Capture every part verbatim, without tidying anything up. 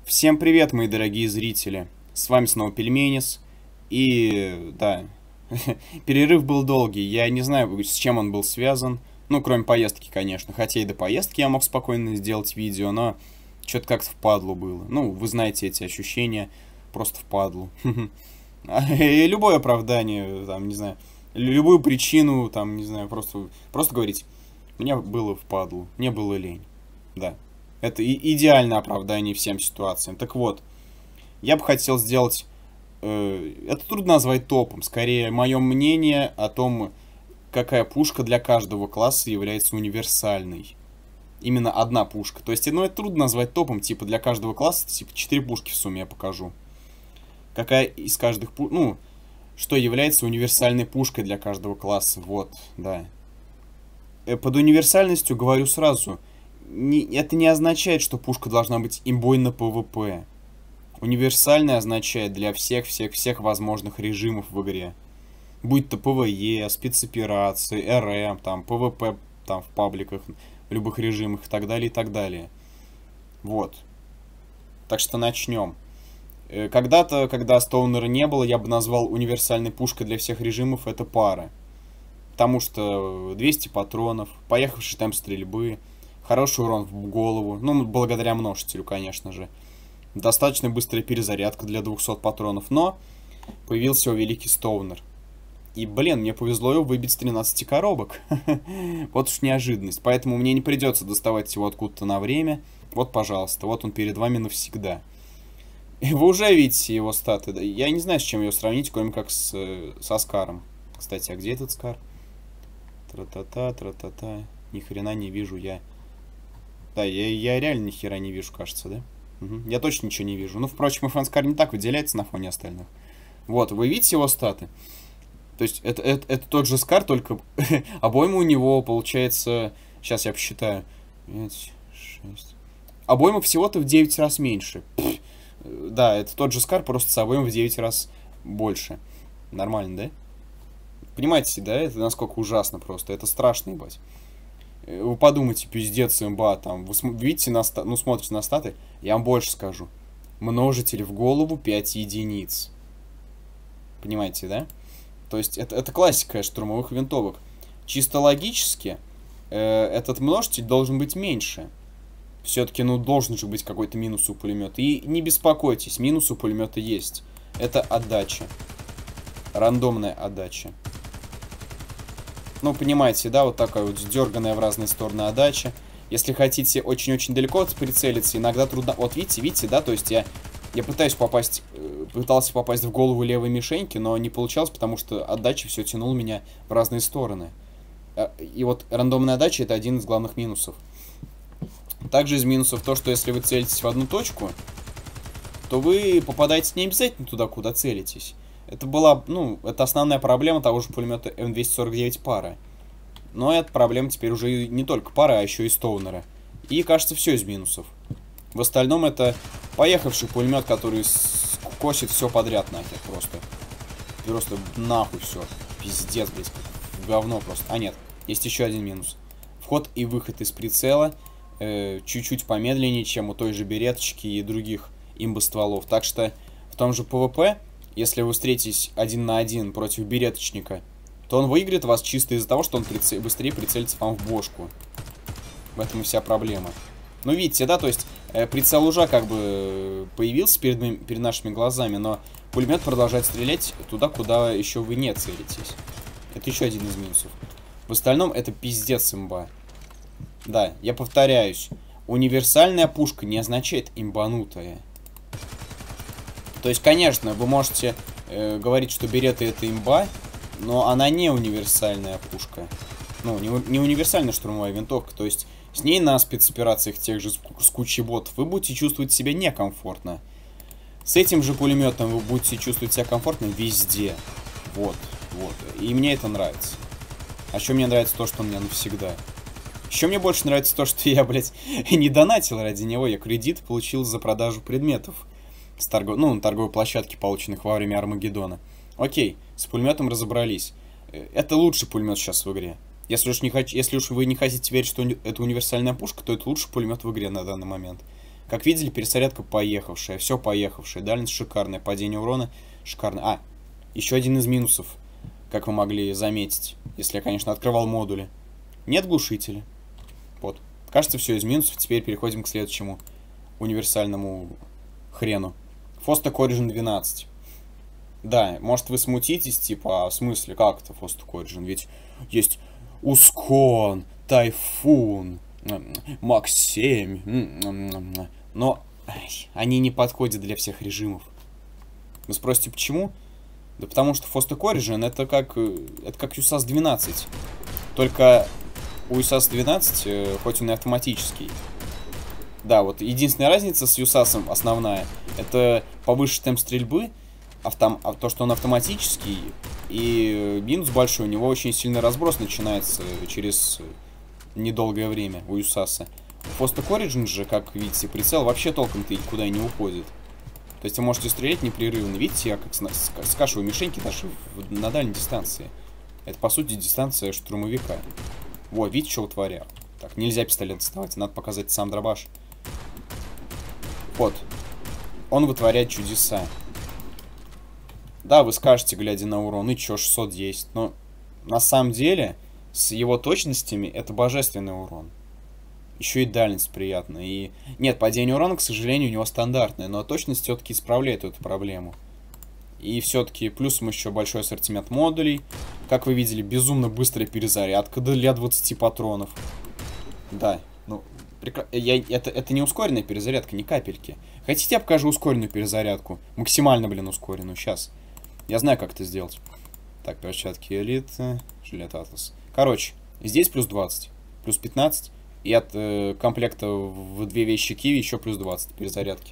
Всем привет, мои дорогие зрители! С вами снова Пельменис. И, да, перерыв был долгий. Я не знаю, с чем он был связан. Ну, кроме поездки, конечно. Хотя и до поездки я мог спокойно сделать видео, но что-то как-то впадлу было. Ну, вы знаете эти ощущения. Просто впадлу. И любое оправдание, там, не знаю, любую причину, там, не знаю, просто, просто говорить. Мне было впадлу, мне было лень. Да. Это и идеальное оправдание всем ситуациям. Так вот, я бы хотел сделать... Э, это трудно назвать топом. Скорее, мое мнение о том, какая пушка для каждого класса является универсальной. Именно одна пушка. То есть, ну, это трудно назвать топом. Типа, для каждого класса, типа, четыре пушки в сумме я покажу. Какая из каждых пушек... Ну, что является универсальной пушкой для каждого класса. Вот, да. Э, под универсальностью говорю сразу... Не, это не означает, что пушка должна быть имбой на ПВП. Универсальная означает для всех-всех-всех возможных режимов в игре. Будь то ПВЕ, спецоперации, РМ, там, ПВП там, в пабликах, в любых режимах и так далее, и так далее. Вот. Так что начнем. Когда-то, когда Стоунера не было, я бы назвал универсальной пушкой для всех режимов это пара. Потому что двести патронов, поехавший темп стрельбы... Хороший урон в голову. Ну, благодаря множителю, конечно же. Достаточно быстрая перезарядка для двухсот патронов. Но появился великий Стоунер. И, блин, мне повезло его выбить с тринадцати коробок. Вот уж неожиданность. Поэтому мне не придется доставать его откуда-то на время. Вот, пожалуйста. Вот он перед вами навсегда. И вы уже видите его статы. Я не знаю, с чем его сравнить, кроме как с, с Оскаром. Кстати, а где этот Скар? Тра-та-та, тра-та-та. Ни хрена не вижу я. Да, я, я реально ни хера не вижу, кажется, да? Угу. Я точно ничего не вижу. Ну, впрочем, и Франскар не так выделяется на фоне остальных. Вот, вы видите его статы? То есть, это, это, это тот же Скар, только обойма у него получается... Сейчас я посчитаю. пять, шесть... Обойма всего-то в девять раз меньше. Пфф. Да, это тот же Скар, просто с обоймой в девять раз больше. Нормально, да? Понимаете, да? Это насколько ужасно просто. Это страшно, ебать. Вы подумайте, пиздец, имба, там, вы видите, на ста... ну, смотрите на статы, я вам больше скажу. Множитель в голову пять единиц. Понимаете, да? То есть, это, это классика штурмовых винтовок. Чисто логически, э, этот множитель должен быть меньше. Все-таки, ну, должен же быть какой-то минус у пулемета. И не беспокойтесь, минус у пулемета есть. Это отдача. Рандомная отдача. Ну, понимаете, да, вот такая вот дерганая в разные стороны отдача. Если хотите очень-очень далеко прицелиться, иногда трудно... Вот видите, видите, да, то есть я, я пытаюсь попасть, пытался попасть в голову левой мишеньки, но не получалось, потому что отдача все тянула меня в разные стороны. И вот рандомная отдача — это один из главных минусов. Также из минусов то, что если вы целитесь в одну точку, то вы попадаете не обязательно туда, куда целитесь. Это была, ну, это основная проблема того же пулемета эм двести сорок девять пара. Но эта проблема теперь уже не только пара, а еще и Стоунера. И, кажется, все из минусов. В остальном это поехавший пулемет, который косит все подряд нахер просто. Просто нахуй все. Пиздец, блядь. Говно просто. А нет, есть еще один минус. Вход и выход из прицела чуть-чуть э, помедленнее, чем у той же береточки и других имбостволов. Так что в том же ПВП... Если вы встретитесь один на один против береточника, то он выиграет вас чисто из-за того, что он прице... быстрее прицелится вам в бошку. В этом и вся проблема. Ну, видите, да, то есть э, прицел уже как бы появился перед, перед нашими глазами, но пулемет продолжает стрелять туда, куда еще вы не целитесь. Это еще один из минусов. В остальном это пиздец имба. Да, я повторяюсь. Универсальная пушка не означает имбанутая. То есть, конечно, вы можете э, говорить, что береты это имба, но она не универсальная пушка. Ну, не, не универсальная штурмовая винтовка. То есть, с ней на спецоперациях тех же с кучей ботов вы будете чувствовать себя некомфортно. С этим же пулеметом вы будете чувствовать себя комфортно везде. Вот, вот. И мне это нравится. А еще мне нравится то, что он у меня навсегда. Еще мне больше нравится то, что я, блядь, не донатил ради него. Я кредит получил за продажу предметов. С торгов... Ну, на торговой площадке, полученных во время Армагеддона. Окей, с пулеметом разобрались. Это лучший пулемет сейчас в игре. Если уж, не хоч... Если уж вы не хотите верить, что это универсальная пушка, то это лучший пулемет в игре на данный момент. Как видели, перезарядка поехавшая, все поехавшее. Дальность шикарная, падение урона шикарное. А, еще один из минусов, как вы могли заметить, если я, конечно, открывал модули. Нет глушителя. Вот. Кажется, все из минусов. Теперь переходим к следующему универсальному хрену. Fostech Origin двенадцать. Да, может вы смутитесь, типа, а в смысле, как это Fostech Origin? Ведь есть Ускон, Тайфун, Макс семь, но ай, они не подходят для всех режимов. Вы спросите, почему? Да потому что Fostech Origin это как, это как ю эс эй эс двенадцать. Только у ю эс эй эс двенадцать, хоть он и автоматический. Да, вот единственная разница с ю эс эй эс основная, это повыше темп стрельбы, автом, а то, что он автоматический, и минус большой, у него очень сильный разброс начинается через недолгое время у ю эс эй эс. У Fostech Origin же, как видите, прицел вообще толком-то никуда и не уходит. То есть вы можете стрелять непрерывно. Видите, я как скашиваю мишеньки даже на дальней дистанции. Это, по сути, дистанция штурмовика. Вот, видите, что вытворяю? Так, нельзя пистолет доставать, надо показать сам дробаш. Вот. Он вытворяет чудеса. Да, вы скажете, глядя на урон, и чё, шестьсот десять. Но на самом деле, с его точностями, это божественный урон. Еще и дальность приятная. И нет, падение урона, к сожалению, у него стандартное, но точность все-таки исправляет эту проблему. И все-таки плюсом еще большой ассортимент модулей. Как вы видели, безумно быстрая перезарядка для двадцати патронов. Да, ну, прекра... я... это, это не ускоренная перезарядка, ни капельки. Хотите, я покажу ускоренную перезарядку? Максимально, блин, ускоренную. Сейчас. Я знаю, как это сделать. Так, перчатки элиты, жилет атлас. Короче, здесь плюс двадцать, плюс пятнадцать. И от э, комплекта в две вещи киви еще плюс двадцать перезарядки.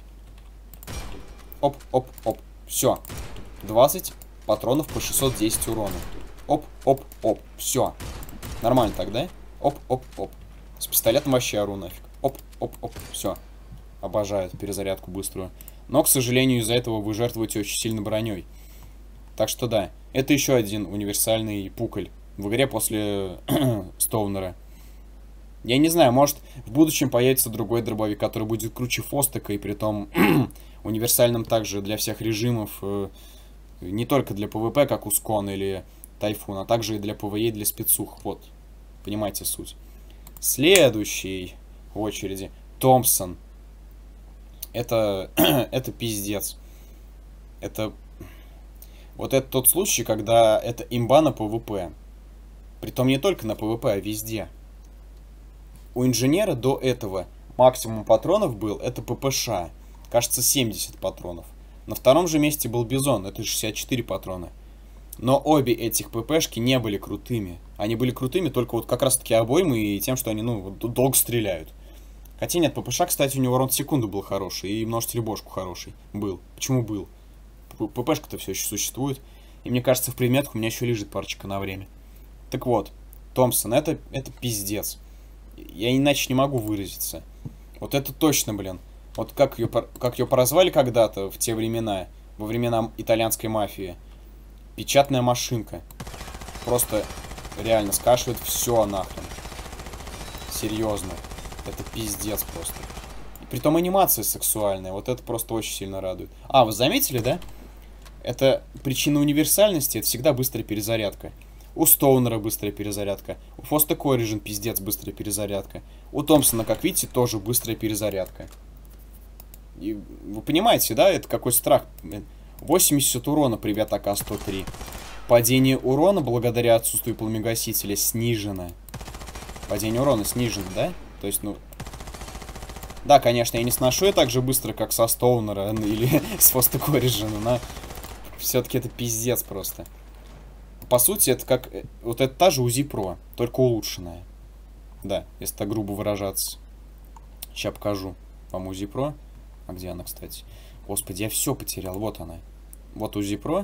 Оп, оп, оп. Все. двадцать патронов по шестьсот десять урона. Оп, оп, оп. Все. Нормально так, да? Оп, оп, оп. С пистолетом вообще ору нафиг. Оп, оп, оп. Все. Обожают перезарядку быструю. Но, к сожалению, из-за этого вы жертвуете очень сильно броней. Так что да. Это еще один универсальный пуколь в игре после Стоунера. Я не знаю, может в будущем появится другой дробовик, который будет круче Фостека и притом универсальным также для всех режимов, э, не только для пэ вэ пэ, как Ускон или Тайфун, а также и для пэ вэ е и для спецух. Вот, понимаете суть. Следующий в очереди Томпсон. Это, это пиздец. Это вот это тот случай, когда это имба на пэ вэ пэ. Притом не только на пэ вэ пэ, а везде. У инженера до этого максимум патронов был, это пэ пэ ша. Кажется, семьдесят патронов. На втором же месте был Бизон, это шестьдесят четыре патрона. Но обе этих пэ пэ-шки не были крутыми. Они были крутыми только вот как раз таки обоймы и тем, что они, ну, долго стреляют. Хотя нет, пэ пэ ша, кстати, у него урон в секунду был хороший, и множитель бошку хороший был. Почему был? пэ пэ-шка-то все еще существует. И мне кажется, в предметах у меня еще лежит парочка на время. Так вот, Томпсон, это, это пиздец. Я иначе не могу выразиться. Вот это точно, блин. Вот как ее, как ее прозвали когда-то, в те времена, во времена итальянской мафии. Печатная машинка. Просто реально скашивает все нахрен. Серьезно. Это пиздец просто. И притом анимация сексуальная. Вот это просто очень сильно радует. А, вы заметили, да? Это причина универсальности, это всегда быстрая перезарядка. У Стоунера быстрая перезарядка. У Fostech Origin пиздец быстрая перезарядка. У Томпсона, как видите, тоже быстрая перезарядка. И вы понимаете, да? Это какой страх. восемьдесят урона при А К сто три. Падение урона благодаря отсутствию пламегасителя снижено. Падение урона снижено, да? То есть, ну... Да, конечно, я не сношу я так же быстро, как со Стоунера или с Fostech Origin, но... Все-таки это пиздец просто. По сути, это как... Вот это та же УЗИ Про, только улучшенная. Да, если так грубо выражаться. Сейчас покажу вам УЗИ Про. А где она, кстати? Господи, я все потерял. Вот она. Вот УЗИ Про.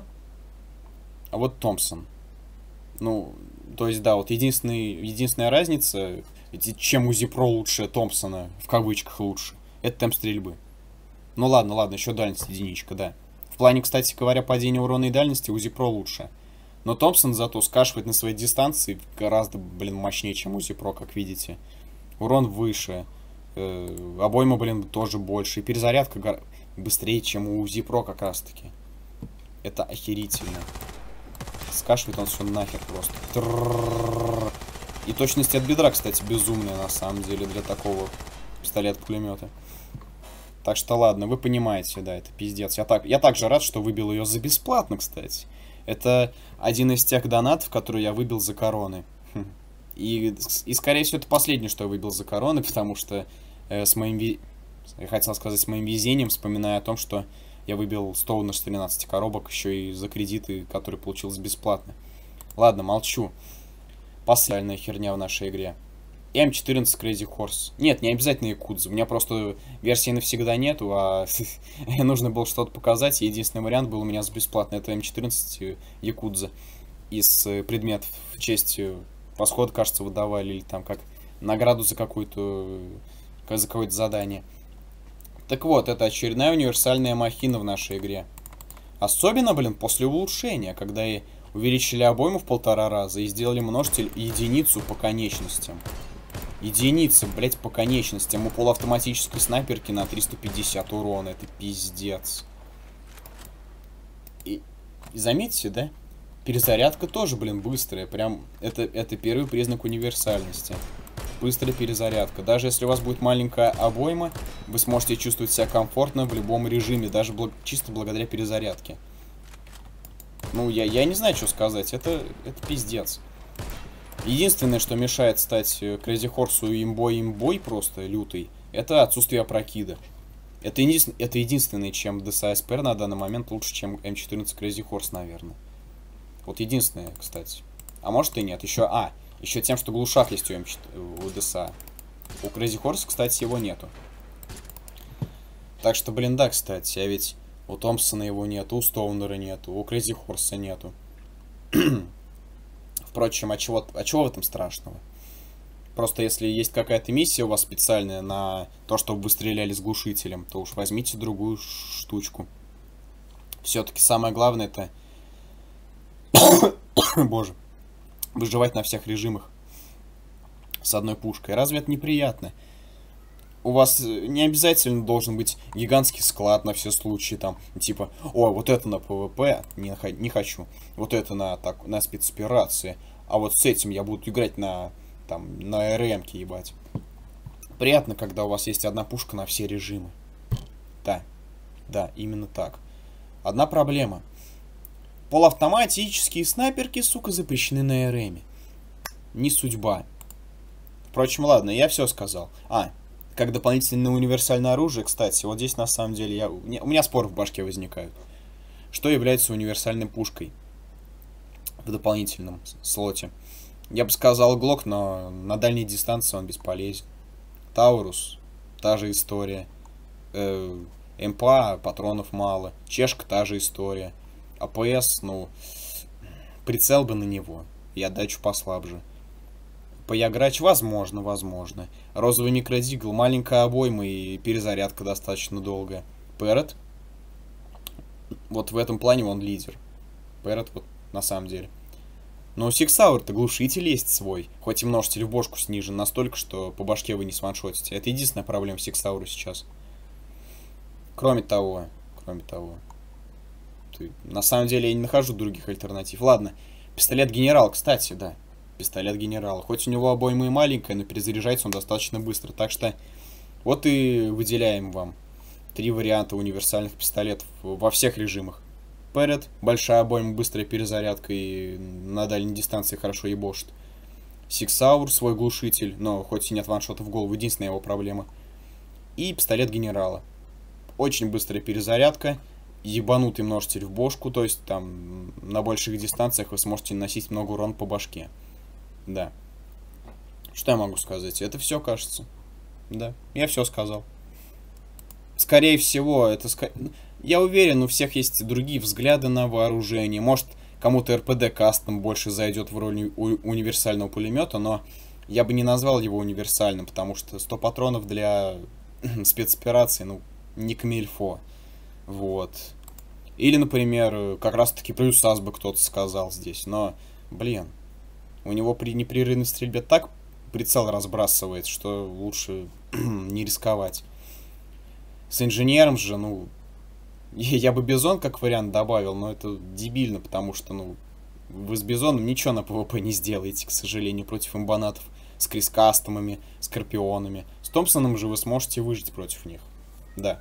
А вот Томпсон. Ну, то есть, да, вот единственный, единственная разница, чем УЗИ Про лучше Томпсона, в кавычках лучше, это темп стрельбы. Ну ладно, ладно, еще дальность единичка, да. В плане, кстати говоря, падения урона и дальности УЗИ Про лучше. Но Томпсон зато скашивает на своей дистанции гораздо, блин, мощнее, чем УЗИ Про, как видите. Урон выше. Э, обойма, блин, тоже больше. И перезарядка гор... быстрее, чем у УЗИ Про как раз таки. Это охерительно. Скашивает он все нахер просто. Трррррррр. И точность от бедра, кстати, безумная на самом деле для такого пистолета-пулемета. Так что ладно, вы понимаете, да, это пиздец. Я, так, я также рад, что выбил ее за бесплатно, кстати. Это один из тех донатов, которые я выбил за короны. Хм. И, и, скорее всего, это последнее, что я выбил за короны, потому что э, с моим... Ви... Я хотел сказать, с моим везением, вспоминая о том, что я выбил Стоунер с тринадцати коробок, еще и за кредиты, которые получилось бесплатно. Ладно, молчу. Последняя херня в нашей игре. эм четырнадцать Crazy Horse. Нет, не обязательно Якудза. У меня просто версии навсегда нету, а нужно было что-то показать. И единственный вариант был у меня с бесплатно. Это эм четырнадцать Якудза. Из предметов в честь восхода, кажется, выдавали. Или там как награду за какую-то за какое-то задание. Так вот, это очередная универсальная махина в нашей игре. Особенно, блин, после улучшения, когда и увеличили обойму в полтора раза и сделали множитель единицу по конечностям. Единица, блять, по конечностям. У полуавтоматической снайперки на триста пятьдесят урона. Это пиздец. И, и заметьте, да? Перезарядка тоже, блин, быстрая. Прям, это, это первый признак универсальности. Быстрая перезарядка. Даже если у вас будет маленькая обойма, вы сможете чувствовать себя комфортно в любом режиме. Даже бл- чисто благодаря перезарядке. Ну, я, я не знаю, что сказать. Это, это пиздец. Единственное, что мешает стать Crazy Horse имбой имбой просто лютый, это отсутствие опрокида. Это, еди... это единственное, чем ди эс эй эс пи ар на данный момент лучше, чем эм четырнадцать Crazy Horse, наверное. Вот единственное, кстати. А может и нет. Еще, а, еще тем, что глушак есть у, эм четыре... у ди эс эй. У Crazy Horse, кстати, его нету. Так что, блин, да, кстати, а ведь у Томпсона его нету, у Стоунера нету, у Crazy Horse нету. Впрочем, а чего, а чего в этом страшного? Просто если есть какая-то миссия у вас специальная на то, чтобы вы стреляли с глушителем, то уж возьмите другую штучку. Все-таки самое главное это... Боже. Выживать на всех режимах. С одной пушкой. Разве это неприятно? У вас не обязательно должен быть гигантский склад на все случаи, там, типа, о, вот это на ПВП, не, не хочу, вот это на, так, на спецоперации, а вот с этим я буду играть на, там, на РМ-ке, ебать. Приятно, когда у вас есть одна пушка на все режимы. Да, да, именно так. Одна проблема. Полуавтоматические снайперки, сука, запрещены на РМе. Не судьба. Впрочем, ладно, я все сказал. А, как дополнительное универсальное оружие, кстати, вот здесь на самом деле я, у меня споры в башке возникают. Что является универсальной пушкой в дополнительном слоте? Я бы сказал Глок, но на дальней дистанции он бесполезен. Таурус, та же история. Э, МПА, патронов мало. Чешка, та же история. АПС, ну, прицел бы на него и отдачу послабже. Пояграч, возможно, возможно. Розовый Некродигл, маленькая обойма и перезарядка достаточно долгая. Перет, вот в этом плане он лидер. Перет, вот, на самом деле. Но у Сиксауэр-то глушитель есть свой. Хоть и множитель в бошку снижен настолько, что по башке вы не сваншотите. Это единственная проблема Сиксауэра сейчас. Кроме того, кроме того. Ты, на самом деле я не нахожу других альтернатив. Ладно, пистолет-генерал, кстати, да. Пистолет генерала. Хоть у него обойма и маленькая, но перезаряжается он достаточно быстро. Так что вот и выделяем вам три варианта универсальных пистолетов во всех режимах. Перед, большая обойма, быстрая перезарядка и на дальней дистанции хорошо ебошит. Сиксауэр, свой глушитель, но хоть и нет ваншота в голову, единственная его проблема. И пистолет генерала. Очень быстрая перезарядка, ебанутый множитель в бошку, то есть там на больших дистанциях вы сможете наносить много урона по башке. Да. Что я могу сказать? Это все, кажется. Да, я все сказал. Скорее всего, это... Я уверен, у всех есть другие взгляды на вооружение. Может, кому-то эр пэ дэ кастом больше зайдет в роль уни универсального пулемета, но я бы не назвал его универсальным, потому что сто патронов для спецоперации, ну, не камильфо. Вот. Или, например, как раз-таки плюс ас бы кто-то сказал здесь, но, блин... У него при непрерывной стрельбе так прицел разбрасывает, что лучше не рисковать. С инженером же, ну, я бы Бизон как вариант добавил, но это дебильно, потому что, ну, вы с Бизоном ничего на ПВП не сделаете, к сожалению, против имбанатов. С крискастомами, скорпионами. С Томпсоном же вы сможете выжить против них. Да.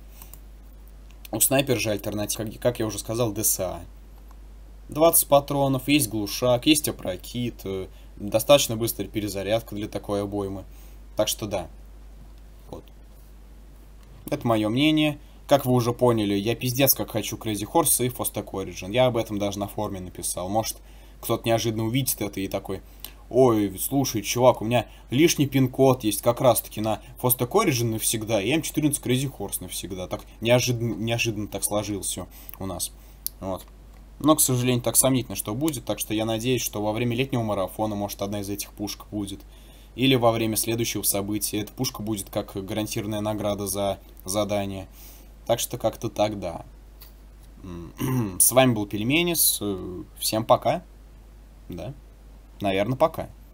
У снайпера же альтернатива, как, как я уже сказал, ДСА. двадцать патронов, есть глушак, есть опрокид, достаточно быстрая перезарядка для такой обоймы. Так что да. Вот. Это мое мнение. Как вы уже поняли, я пиздец как хочу Crazy Horse и Fostech Origin. Я об этом даже на форуме написал. Может, кто-то неожиданно увидит это и такой: ой, слушай, чувак, у меня лишний пин-код есть как раз-таки на Fostech Origin навсегда и эм четырнадцать Crazy Horse навсегда. Так неожиданно, неожиданно так сложилось все у нас. Вот. Но, к сожалению, так сомнительно, что будет. Так что я надеюсь, что во время летнего марафона, может, одна из этих пушек будет. Или во время следующего события. Эта пушка будет как гарантированная награда за задание. Так что как-то так, да. С вами был Пельменис. Всем пока. Да. Наверное, пока.